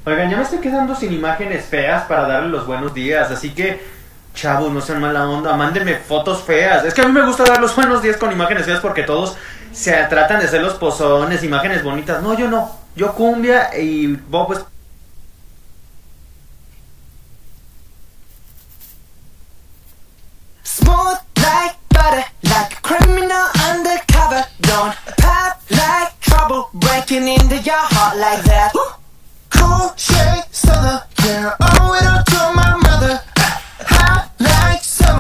Oigan, ya me estoy quedando sin imágenes feas para darle los buenos días, así que, chavos, no sean mala onda, mándenme fotos feas. Es que a mí me gusta dar los buenos días con imágenes feas porque todos se tratan de hacer los pozones, imágenes bonitas. No, yo no. Yo cumbia y Bob pues... Smooth like butter, like a criminal undercover. Don't pop like trouble, breaking into your heart like that. Cool shade stunner, yeah, owe it all to my mother. Hot like summer.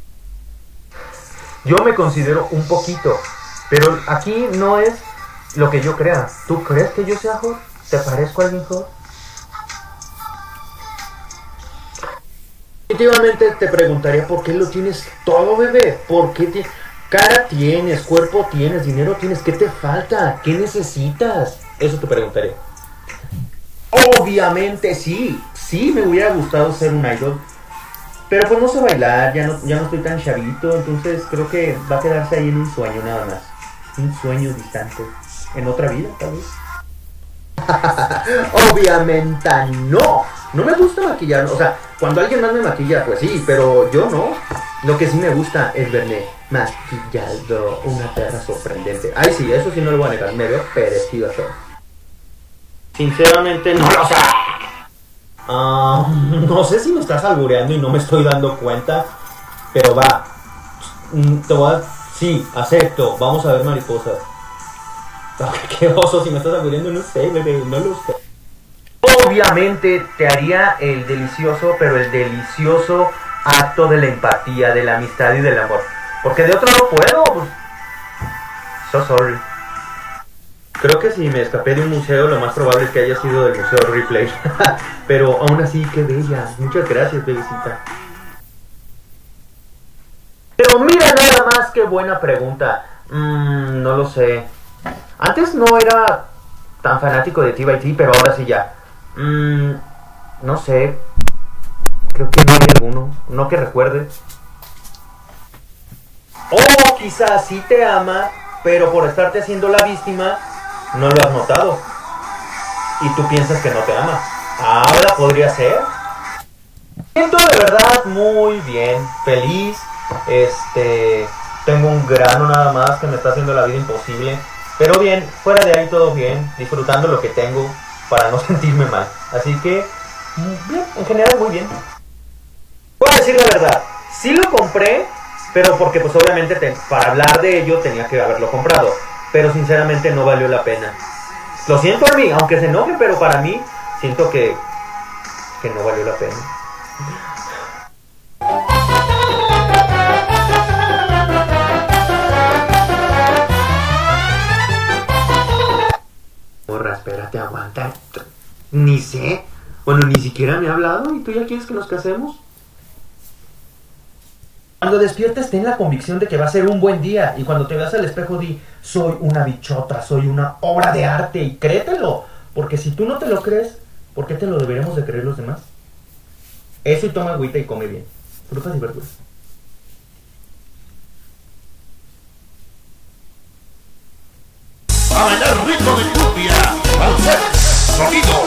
Yo me considero un poquito, pero aquí no es lo que yo crea. ¿Tú crees que yo sea Jorge? ¿Te parezco a alguien Jorge? Definitivamente te preguntaría por qué lo tienes todo, bebé. ¿Por qué cara tienes, cuerpo tienes, dinero tienes? ¿Qué te falta? ¿Qué necesitas? Eso te preguntaría. Obviamente sí, sí me hubiera gustado ser un idol. Pero pues no sé bailar, ya no estoy tan chavito. Entonces creo que va a quedarse ahí en un sueño nada más. Un sueño distante. En otra vida, tal vez. Obviamente no. No me gusta maquillar. O sea, cuando alguien más me maquilla, pues sí, pero yo no. Lo que sí me gusta es verme maquillado. Una perra sorprendente. Ay, sí, eso sí no lo voy a negar. Me veo perecido a todo. Sinceramente no lo sé. No sé si me estás albureando y no me estoy dando cuenta. Pero va. Sí, acepto. Vamos a ver mariposas. Qué oso, si me estás albureando, no sé, bebé, no lo sé. Obviamente te haría el delicioso, pero el delicioso acto de la empatía, de la amistad y del amor. Porque de otro no puedo. Pues. So sorry. Creo que si me escapé de un museo, lo más probable es que haya sido del Museo Ripley. Pero aún así, qué bella. Muchas gracias, bebecita. Pero mira nada más, qué buena pregunta. No lo sé. Antes no era tan fanático de TYT, pero ahora sí ya. No sé. Creo que no hay alguno. No que recuerde. O quizás sí te ama, pero por estarte haciendo la víctima, no lo has notado. Y tú piensas que no te ama. Ahora podría ser. Siento de verdad muy bien. Feliz. Tengo un grano nada más que me está haciendo la vida imposible. Pero bien, fuera de ahí todo bien, disfrutando lo que tengo para no sentirme mal. Así que, bien, en general muy bien. Voy a decir la verdad, sí lo compré, pero porque pues obviamente para hablar de ello tenía que haberlo comprado. Pero sinceramente no valió la pena. Lo siento a mí, aunque se enoje, pero para mí siento que no valió la pena. Porra, espérate, aguanta. Ni sé. Bueno, ni siquiera me ha hablado y tú ya quieres que nos casemos. Cuando despiertes ten la convicción de que va a ser un buen día. Y cuando te veas al espejo di, soy una bichota, soy una obra de arte. Y créetelo. Porque si tú no te lo crees, ¿por qué te lo deberemos de creer los demás? Eso y toma agüita y come bien. Frutas y verduras. A bailar ritmo de cumbia, al sonido